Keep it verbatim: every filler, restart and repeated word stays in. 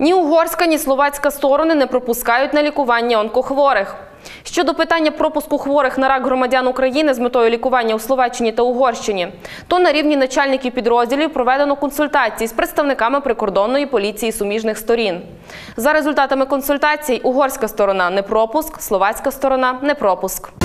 Ні угорська, ні словацька сторони не пропускають на лікування онкохворих. Щодо питання пропуску хворих на рак громадян України з метою лікування у Словаччині та Угорщині, то на рівні начальників підрозділів проведено консультації з представниками прикордонної поліції суміжних сторін. За результатами консультацій, угорська сторона – не пропуск, словацька сторона – не пропуск.